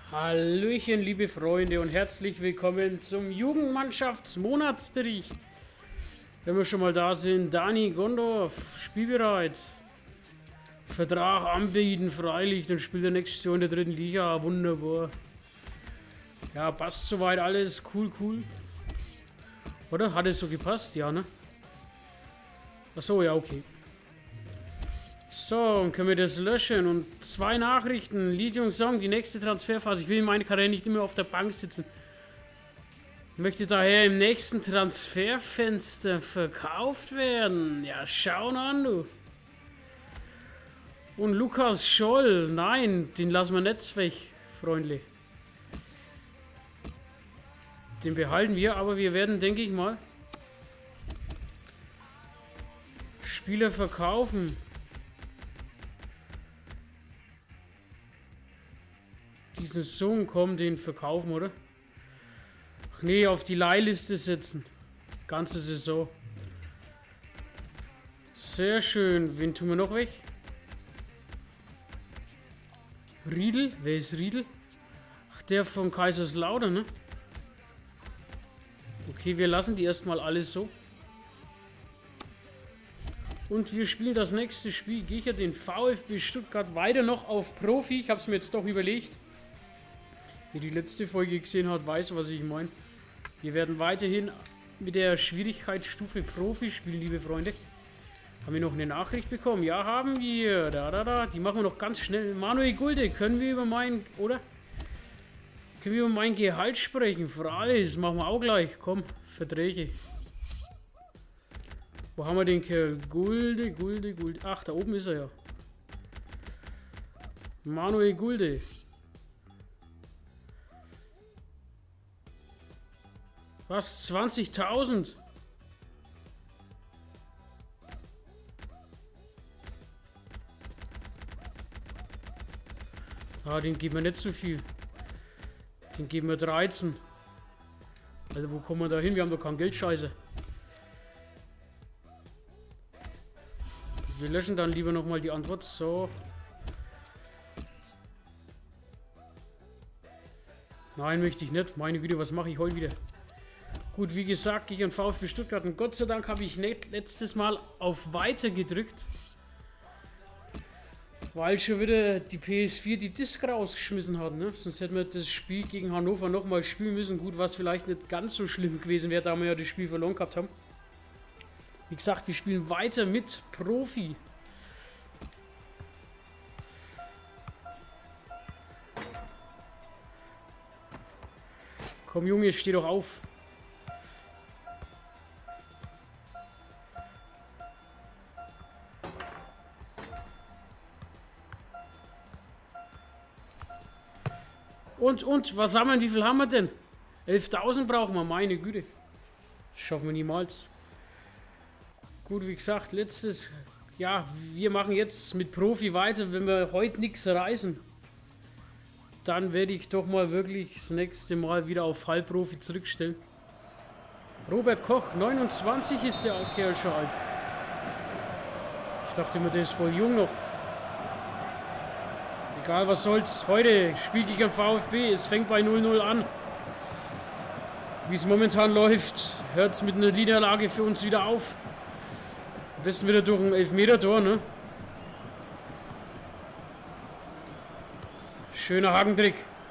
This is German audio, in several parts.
Hallöchen, liebe Freunde, und herzlich willkommen zum Jugendmannschaftsmonatsbericht. Wenn wir schon mal da sind, Dani Gondorf, spielbereit. Vertrag anbieten, freilich, dann spielt er nächstes Jahr in der 3. Liga, wunderbar. Ja, passt soweit alles, cool. Oder? Hat es so gepasst? Ja, ne? Achso, ja, okay. So, und können wir das löschen. Und 2 Nachrichten. Lithium Song, die nächste Transferphase. Ich will in meiner Karriere nicht immer auf der Bank sitzen. Möchte daher im nächsten Transferfenster verkauft werden. Ja, schauen an, du. Und Lukas Scholl. Nein, den lassen wir nicht weg, Freundli. Den behalten wir, aber wir werden, denke ich mal, Spieler verkaufen. Diesen Song kommen, den verkaufen, oder? Ach nee, auf die Leihliste setzen. Ganze Saison. Sehr schön. Wen tun wir noch weg? Riedel? Wer ist Riedel? Ach, der von Kaiserslautern, ne? Okay, wir lassen die erstmal alles so. Und wir spielen das nächste Spiel. Gehe ich ja den VfB Stuttgart weiter noch auf Profi. Ich habe es mir jetzt doch überlegt. Wer die letzte Folge gesehen hat, weiß, was ich meine. Wir werden weiterhin mit der Schwierigkeitsstufe Profi spielen, liebe Freunde. Haben wir noch eine Nachricht bekommen? Ja, haben wir. Die machen wir noch ganz schnell. Manuel Gulde, können wir über mein... Oder? Können wir über mein Gehalt sprechen? Freilich, machen wir auch gleich. Komm, Verträge. Wo haben wir den Kerl? Gulde. Ach, da oben ist er ja. Manuel Gulde. Was? 20.000? Ah, den geben wir nicht so viel. Den geben wir 13. Also wo kommen wir da hin? Wir haben doch kein Geld, Scheiße. Wir löschen dann lieber nochmal die Antwort. So. Nein, möchte ich nicht. Meine Güte, was mache ich heute wieder? Gut, wie gesagt, ich an VfB Stuttgart. Und Gott sei Dank habe ich nicht letztes Mal auf Weiter gedrückt. Weil schon wieder die PS4 die Disk rausgeschmissen hat. Ne? Sonst hätten wir das Spiel gegen Hannover nochmal spielen müssen. Gut, was vielleicht nicht ganz so schlimm gewesen wäre, da wir ja das Spiel verloren gehabt haben. Wie gesagt, wir spielen weiter mit Profi. Komm Junge, steh doch auf. Und, was haben wir, wie viel haben wir denn? 11.000 brauchen wir, meine Güte. Das schaffen wir niemals. Gut, wie gesagt, ja, wir machen jetzt mit Profi weiter. Wenn wir heute nichts reißen, dann werde ich doch mal wirklich das nächste Mal wieder auf Halbprofi zurückstellen. Robert Koch, 29 ist der Kerl schon alt. Ich dachte immer, der ist voll jung noch. Egal, was soll's. Heute spiele ich am VfB. Es fängt bei 0-0 an. Wie es momentan läuft, hört es mit einer Niederlage für uns wieder auf. Am besten wieder durch ein Elfmeter-Tor, ne? Schöner Hakentrick.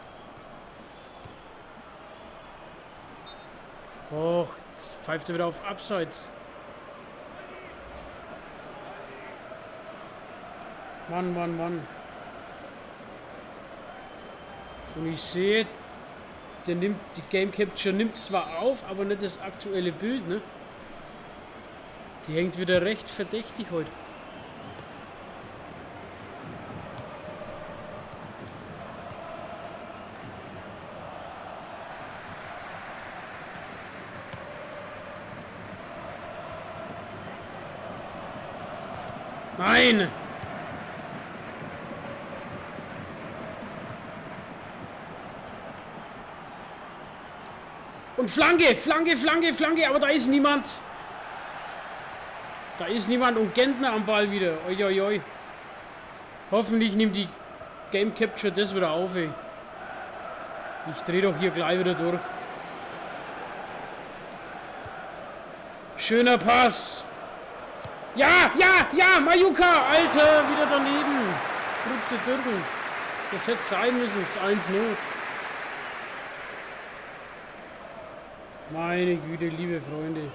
Och, jetzt pfeift er wieder auf Abseits. Mann. Und ich sehe, die Game Capture nimmt zwar auf, aber nicht das aktuelle Bild, ne? Die hängt wieder recht verdächtig heute. Nein! Und Flanke, aber da ist niemand. Da ist niemand und Gentner am Ball wieder. Hoffentlich nimmt die Game Capture das wieder auf, ey. Ich drehe doch hier gleich wieder durch. Schöner Pass. Ja, ja, ja, Majuka, Alter, wieder daneben. Grütze Dürren. Das hätte sein müssen, das 1-0. Meine Güte, liebe Freunde.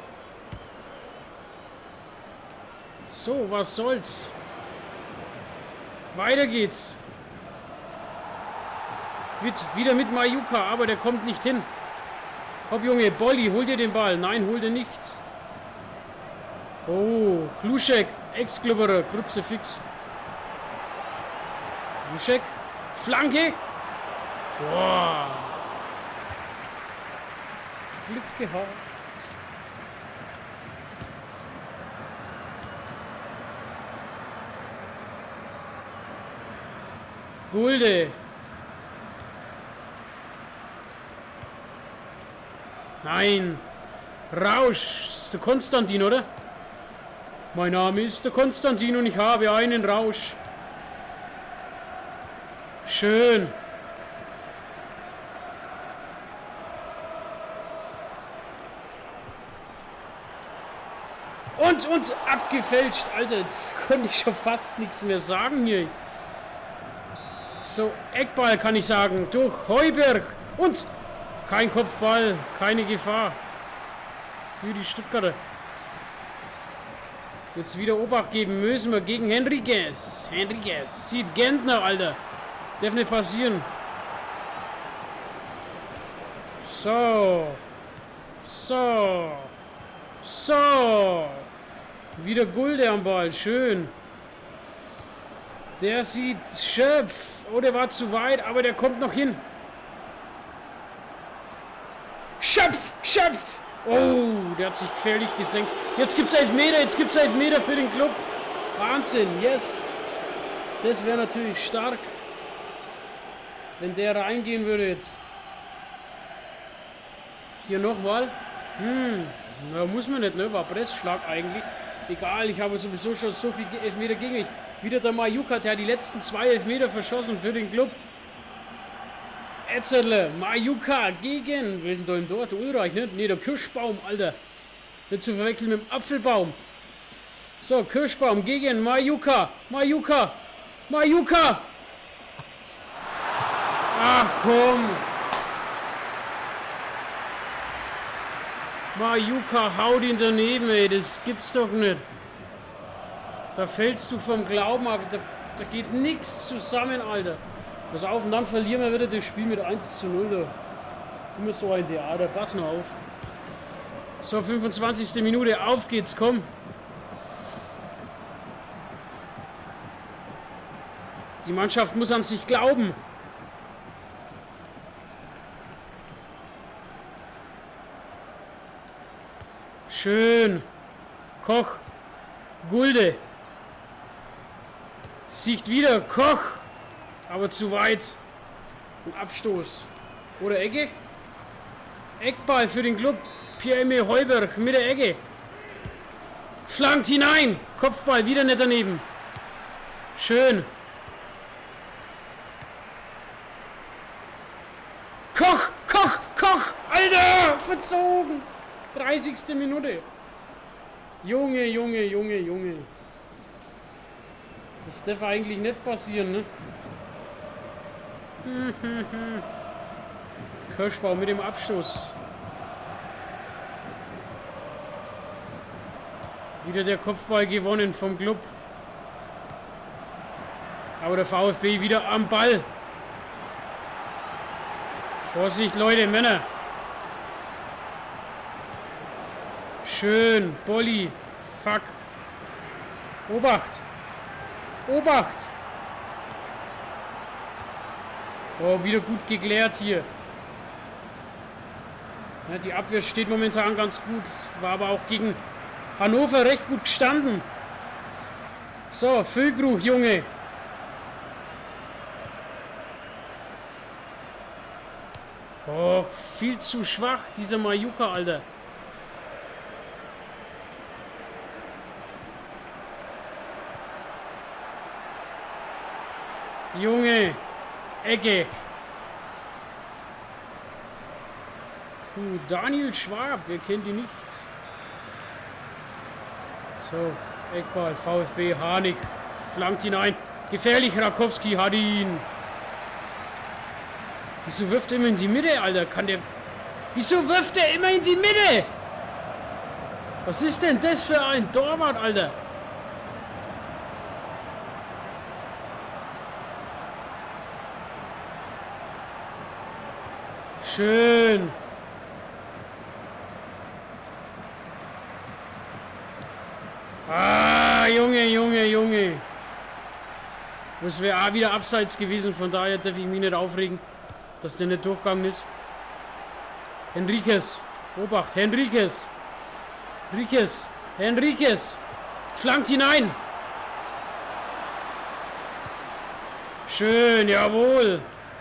So, was soll's. Weiter geht's. Wieder mit Majuka, aber der kommt nicht hin. Hopp, Junge, Bolli, hol dir den Ball. Nein, hol dir nicht. Oh, Hluschek, Ex-Klubberer, Grütze fix. Hluschek, Flanke. Boah. Glück gehabt. Gulde. Nein. Rausch. Das ist der Konstantin, oder? Mein Name ist der Konstantin und ich habe einen Rausch. Schön. Und abgefälscht. Alter, jetzt konnte ich schon fast nichts mehr sagen hier. So, Eckball kann ich sagen. Durch Heuberg. Und kein Kopfball. Keine Gefahr. Für die Stuttgarter. Jetzt wieder Obacht geben müssen wir gegen Henriquez. Henriquez. Sieht Gentner, Alter. Darf nicht passieren. So. So. So. Wieder Gulde am Ball. Schön. Der sieht Schöpf. Oh, der war zu weit, aber der kommt noch hin. Schöpf. Schöpf. Oh, der hat sich gefährlich gesenkt. Jetzt gibt es Elfmeter. Jetzt gibt es Elfmeter für den Club. Wahnsinn. Yes. Das wäre natürlich stark, wenn der reingehen würde jetzt. Hier nochmal. Na, muss man nicht, ne? War Pressschlag eigentlich. Egal, ich habe sowieso schon so viel Elfmeter gegen mich. Wieder der Majuka, der hat die letzten 2 Elfmeter verschossen für den Club. Etzerle, Majuka gegen. Wer ist denn da im Tor? Der Ulreich, ne? Ne, der Kirschbaum, Alter. Nicht zu verwechseln mit dem Apfelbaum. So, Kirschbaum gegen Majuka. Majuka. Majuka. Ach komm. Majuka haut ihn daneben, ey. Das gibt's doch nicht. Da fällst du vom Glauben ab. Da geht nichts zusammen, Alter. Pass auf, und dann verlieren wir wieder das Spiel mit 1:0. Da. Immer so ein Theater. Pass nur auf. So, 25. Minute. Auf geht's, komm. Die Mannschaft muss an sich glauben. Schön. Koch. Gulde. Sieht wieder. Koch. Aber zu weit. Ein Abstoß. Oder Ecke? Eckball für den Club. Pierre-Emil Heuberg mit der Ecke. Flankt hinein. Kopfball. Wieder nicht daneben. Schön. Koch. Koch. Koch. Alter. Verzogen. 30. Minute. Junge, Junge, Junge, Junge. Das darf eigentlich nicht passieren, ne? Kirschbaum mit dem Abstoß. Wieder der Kopfball gewonnen vom Club. Aber der VfB wieder am Ball. Vorsicht, Leute, Männer. Schön, Bolli. Fuck. Obacht. Obacht. Oh, wieder gut geklärt hier. Ja, die Abwehr steht momentan ganz gut. War aber auch gegen Hannover recht gut gestanden. So, Füllkrug, Junge. Oh, viel zu schwach, dieser Majuka, Alter. Junge, Ecke. Daniel Schwab, wer kennt ihn nicht? So, Eckball, VfB, Harnik, flankt ihn ein. Gefährlich, Rakowski hat ihn. Wieso wirft er immer in die Mitte, Alter? Wieso wirft er immer in die Mitte? Was ist denn das für ein Torwart, Alter? Schön. Ah, Junge. Das wäre auch wieder abseits gewesen, von daher darf ich mich nicht aufregen, dass der nicht durchgegangen ist. Henriques. Obacht, Henriques. Henriques. Flankt hinein. Schön, jawohl.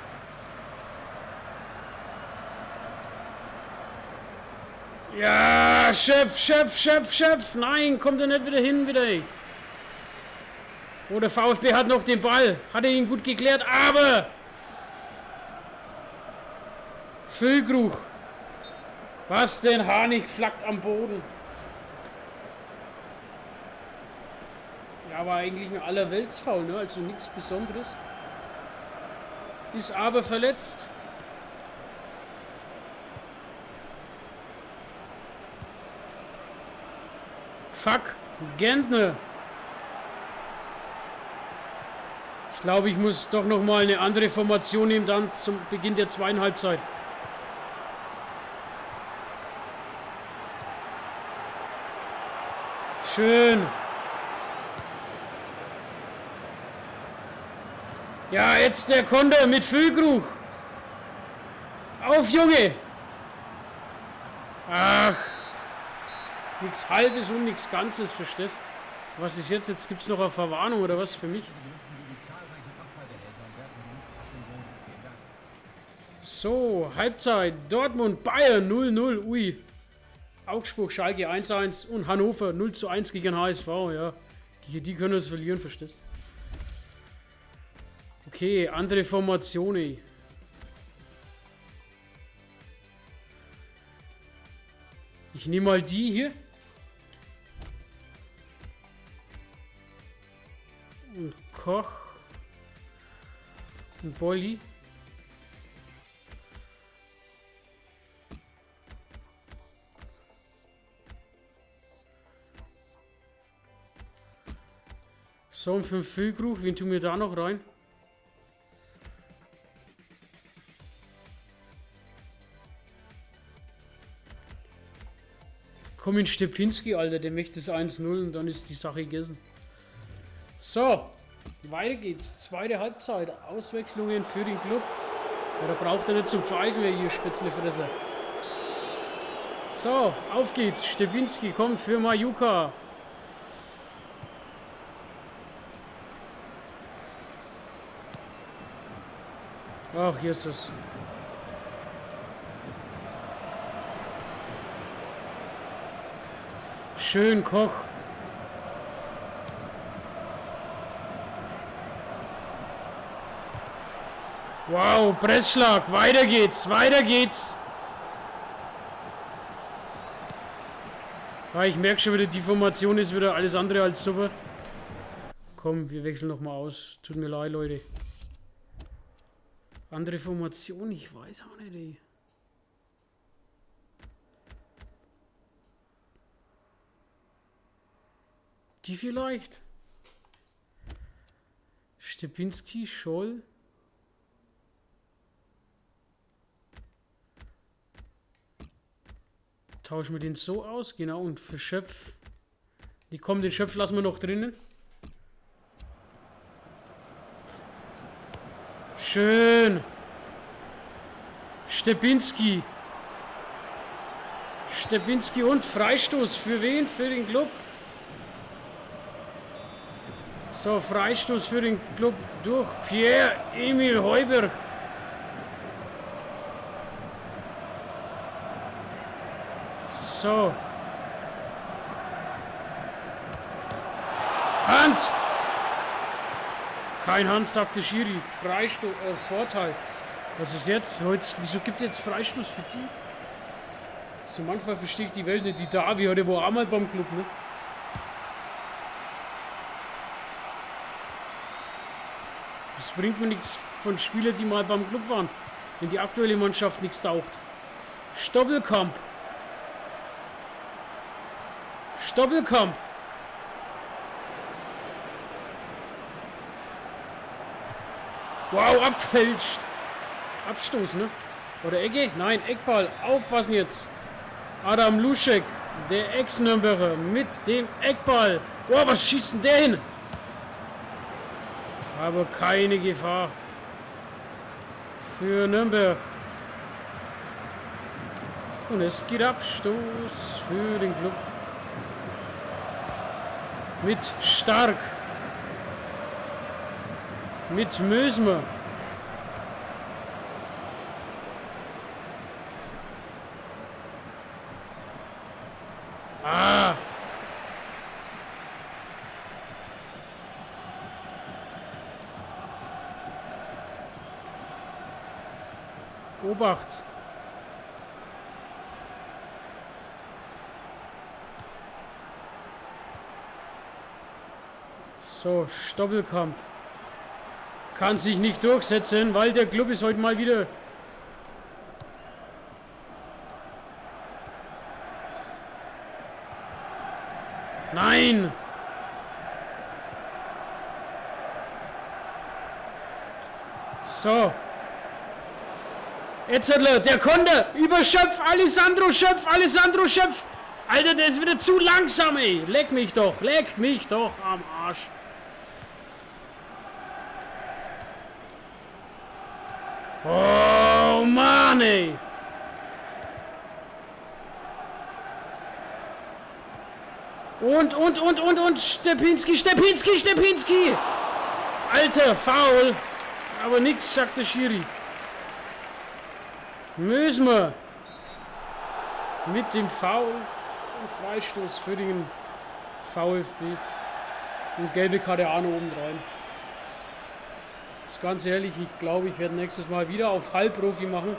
Ja, Chef. Nein, kommt er nicht wieder hin, wieder. Oh, der VfB hat noch den Ball. Hat er ihn gut geklärt, aber... Füllkrug. Was denn? Harnik flackt am Boden. Ja, war eigentlich ein Allerweltsfoul, ne? Also nichts Besonderes. Ist aber verletzt. Fuck, Gentner. Ich glaube, ich muss doch noch mal eine andere Formation nehmen, dann zum Beginn der zweiten Halbzeit. Schön. Ja, jetzt der Konter mit Füllkrug. Auf, Junge. Ach. Nichts Halbes und nichts Ganzes, verstehst? Was ist jetzt? Jetzt gibt es noch eine Verwarnung oder was für mich? So, Halbzeit. Dortmund, Bayern 0-0. Ui. Augsburg, Schalke 1-1 und Hannover 0-1 gegen HSV. Ja, die können es verlieren, verstehst? Okay, andere Formationen. Ich nehme mal die hier. Und Koch. Und Bolli. So, und für den Füllkrug, wen tun wir da noch rein? Komm in Stepinski, Alter, der möchte das 1-0 und dann ist die Sache gegessen. So, weiter geht's. Zweite Halbzeit. Auswechslungen für den Club. Ja, da braucht er nicht zum Pfeifen, hier Spätzlefresser. So, auf geht's. Stepinski kommt für Majuka. Ach, hier ist es. Schön, Koch. Wow, Pressschlag. Weiter geht's. Ja, ich merke schon wieder, die Formation ist wieder alles andere als super. Komm, wir wechseln nochmal aus. Tut mir leid, Leute. Andere Formation, ich weiß auch nicht, ey. Die vielleicht. Stepinski, Scholl. Tauschen wir den so aus, genau, und für Schöpf. Die kommen, den Schöpf lassen wir noch drinnen. Schön. Stepinski. Und Freistoß. Für wen? Für den Club. So, Freistoß für den Club durch Pierre-Emil Heuberg. So. Hand. Kein Hand, sagte Schiri. Freistoß, Vorteil. Was ist jetzt? Wieso gibt er jetzt Freistoß für die? So manchmal verstehe ich die Welt nicht. Die Davi heute war auch mal beim Club, ne? Das bringt mir nichts von Spielern, die mal beim Club waren. Wenn die aktuelle Mannschaft nichts taucht. Stoppelkamp. Stoppelkamp. Wow, abfälscht. Abstoß, ne? Oder Ecke? Nein, Eckball. Aufpassen jetzt. Adam Luschek, der Ex-Nürnberger, mit dem Eckball. Wow, was schießt denn der hin? Aber keine Gefahr für Nürnberg. Und es geht Abstoß für den Club. Mit Stark. Mit Mösmer. Ah. Obacht. So, Stoppelkamp. Kann sich nicht durchsetzen, weil der Club ist heute mal wieder... Nein! So. Jetzt, der konnte. Über Schöpf, Alessandro Schöpf, Alessandro Schöpf. Alter, der ist wieder zu langsam, ey. Leck mich doch am Arsch. Oh, Mann, ey. Und Stepinski. Alter, Foul. Aber nix, sagt der Schiri. Mösmer. Mit dem Foul. Ein Freistoß für den VfB. Und gelbe Karte auch noch oben rein. Das ist ganz ehrlich, ich glaube, ich werde nächstes Mal wieder auf Halbprofi machen.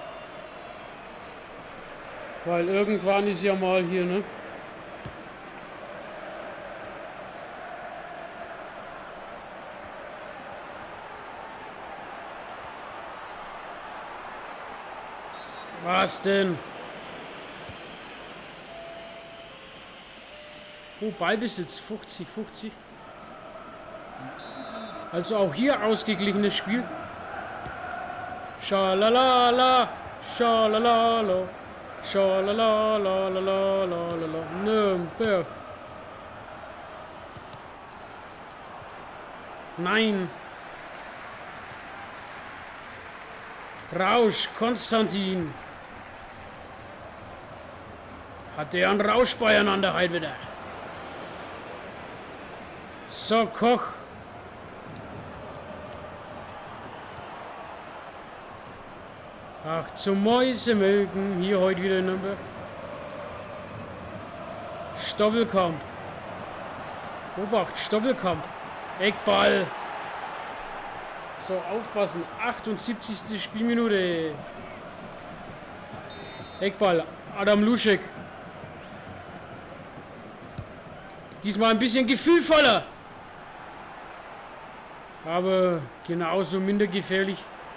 Weil irgendwann ist ja mal hier, ne? Was denn? Oh, Ballbesitz 50-50. Also auch hier ausgeglichenes Spiel. Schalalala, schalalala, schalalala, Nürnberg. Nein. Rausch, Konstantin. Hat der einen Rausch beieinander halt wieder. So, Koch. Ach, zum Mäusemilken. Hier heute wieder in Nürnberg. Stoppelkamp. Obacht, Stoppelkamp. Eckball. So, aufpassen. 78. Spielminute. Eckball. Adam Luschek. Diesmal ein bisschen gefühlvoller. Aber genauso minder gefährlich.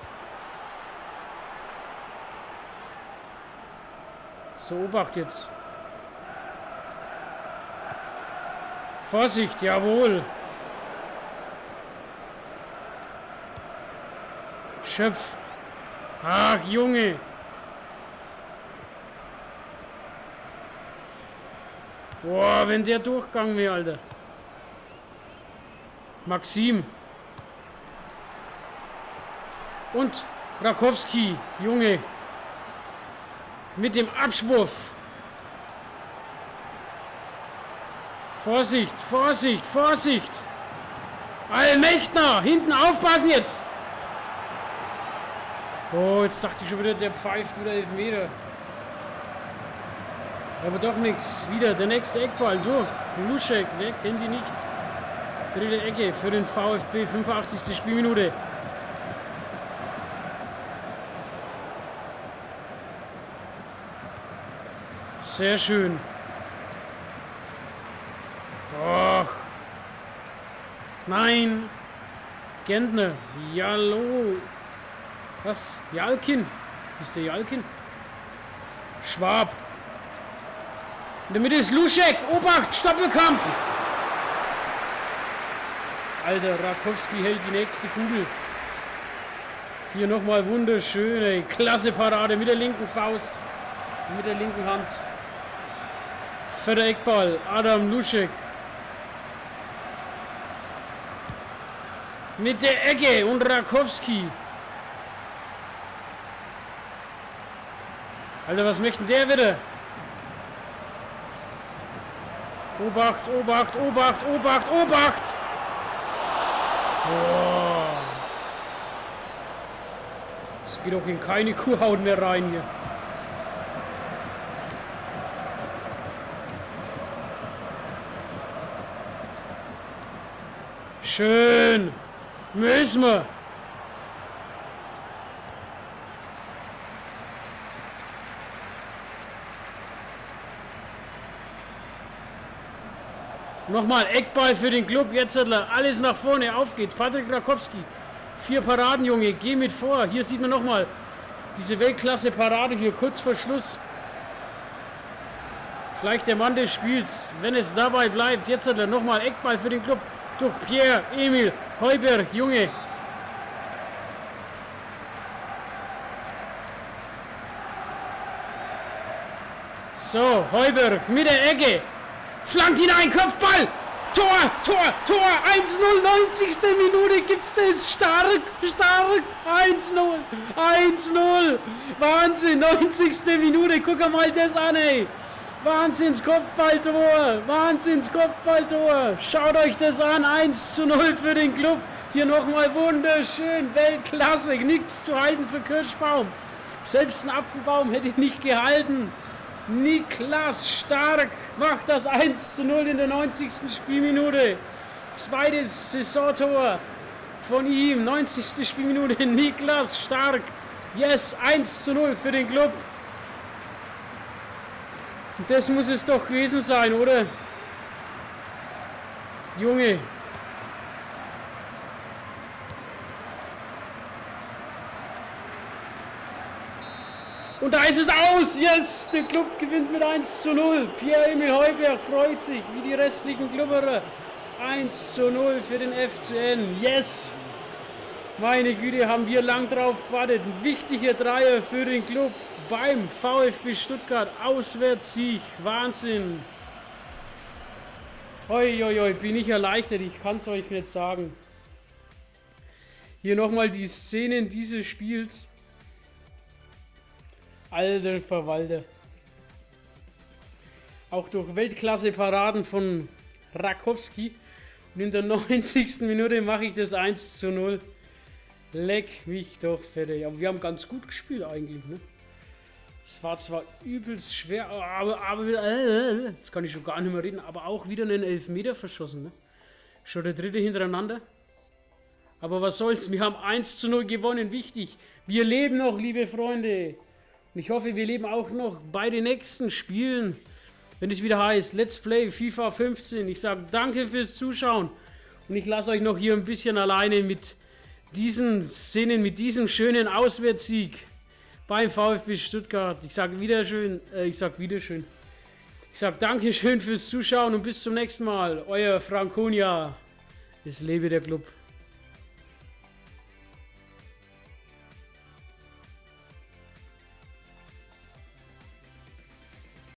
So, Obacht jetzt. Vorsicht, jawohl. Schöpf. Ach, Junge. Boah, wenn der Durchgang wäre, Alter. Maxim. Und Rakowski, Junge. Mit dem Abschwurf. Vorsicht, Vorsicht, Vorsicht. Allmächtner, hinten aufpassen jetzt. Oh, jetzt dachte ich schon wieder, der pfeift wieder Elfmeter. Aber doch nichts. Wieder der nächste Eckball durch. Luschek, wer kennt die nicht? Dritte Ecke für den VfB, 85. Spielminute. Sehr schön. Och. Nein. Gentner. Jallo. Was? Jalkin. Ist der Jalkin? Schwab. In der Mitte ist Luschek. Obacht. Stoppelkamp. Alter, Rakowski hält die nächste Kugel. Hier nochmal wunderschön, ey. Klasse Parade mit der linken Faust. Mit der linken Hand. Vierter Eckball. Adam Luschek. Mit der Ecke und Rakowski. Alter, was möchte der wieder? Obacht, Obacht, Obacht, Obacht, Obacht! Boah. Es geht doch in keine Kuhhaut mehr rein hier. Schön. Müssen wir. Nochmal Eckball für den Club. Jetzt alles nach vorne. Auf geht's. Patrick Rakowski. 4 Paraden, Junge. Geh mit vor. Hier sieht man nochmal diese Weltklasse-Parade hier kurz vor Schluss. Vielleicht der Mann des Spiels, wenn es dabei bleibt. Jetzt nochmal Eckball für den Club. Durch Pierre, Emil, Heuberg, Junge. So, Heuberg mit der Ecke. Flankt hinein, Kopfball. Tor, Tor, Tor. 1-0, 90. Minute gibt's das. Stark, stark. 1-0, 1-0. Wahnsinn, 90. Minute. Guck mal das an, ey. Wahnsinns Kopfballtor. Wahnsinns Kopfballtor. Schaut euch das an. 1-0 für den Club. Hier nochmal wunderschön. Weltklasse. Nichts zu halten für Kirschbaum. Selbst ein Apfelbaum hätte ich nicht gehalten. Niklas Stark macht das 1-0 in der 90. Spielminute. Zweites Saisontor von ihm. 90. Spielminute. Niklas Stark. Yes, 1-0 für den Club. Das muss es doch gewesen sein, oder? Junge. Und da ist es aus. Yes, der Club gewinnt mit 1-0. Pierre-Emil Heuberg freut sich, wie die restlichen Klubberer. 1-0 für den FCN. Yes. Meine Güte, haben wir lang drauf gewartet. Ein wichtiger Dreier für den Club beim VfB Stuttgart. Auswärtssieg. Wahnsinn. Hoi, hoi, hoi, bin ich erleichtert. Ich kann es euch nicht sagen. Hier nochmal die Szenen dieses Spiels. Alter Verwalter. Auch durch Weltklasse-Paraden von Rakowski. Und in der 90. Minute mache ich das 1-0. Leck mich doch fertig. Aber wir haben ganz gut gespielt eigentlich, ne? Es war zwar übelst schwer, aber jetzt kann ich schon gar nicht mehr reden, aber auch wieder einen Elfmeter verschossen, ne? Schon der dritte hintereinander. Aber was soll's, wir haben 1-0 gewonnen, wichtig. Wir leben noch, liebe Freunde. Und ich hoffe, wir leben auch noch bei den nächsten Spielen, wenn es wieder heißt Let's Play FIFA 15. Ich sage danke fürs Zuschauen und ich lasse euch noch hier ein bisschen alleine mit diesen Szenen, mit diesem schönen Auswärtssieg beim VfB Stuttgart. Ich sage Wiederschön. Ich sage Dankeschön fürs Zuschauen und bis zum nächsten Mal. Euer Franconia. Es lebe der Club.